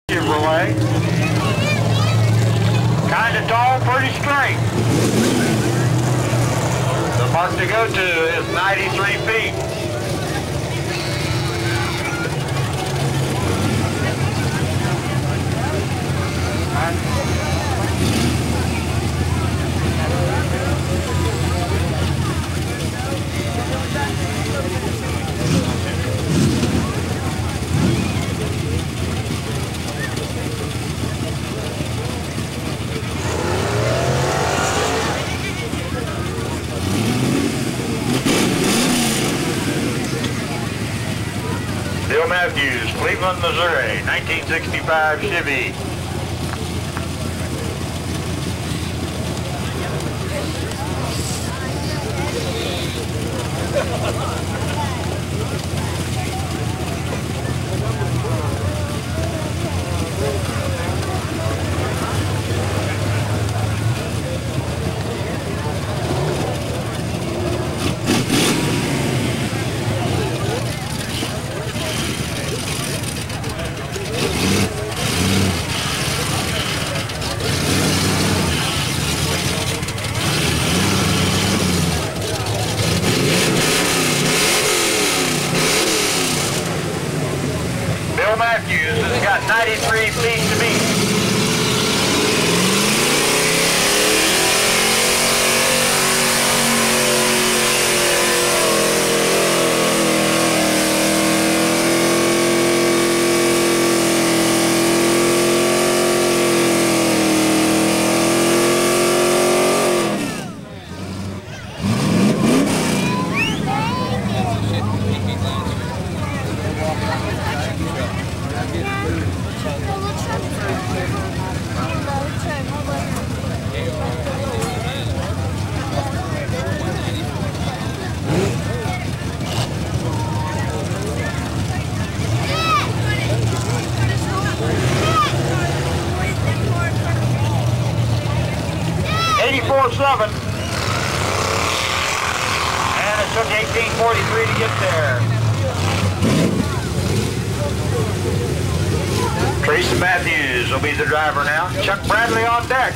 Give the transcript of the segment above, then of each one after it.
Chevrolet. Kind of tall, pretty straight. The mark to go to is 93 feet. Bill Matthews, Cleveland, Missouri, 1965 Chevy. Bill Matthews has got 93 feet to beat. '84.7, and it took 1843 to get there. Tracy Matthews will be the driver now. Chuck Bradley on deck.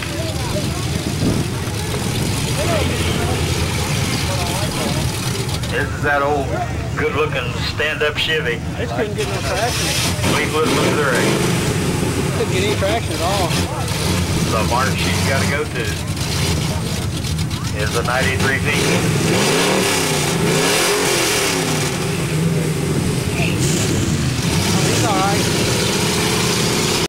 This is that old, good-looking stand-up Chevy. I just couldn't get no traction. Cleveland, Missouri. Couldn't get any traction at all. The mark she's got to go to is the 93 feet.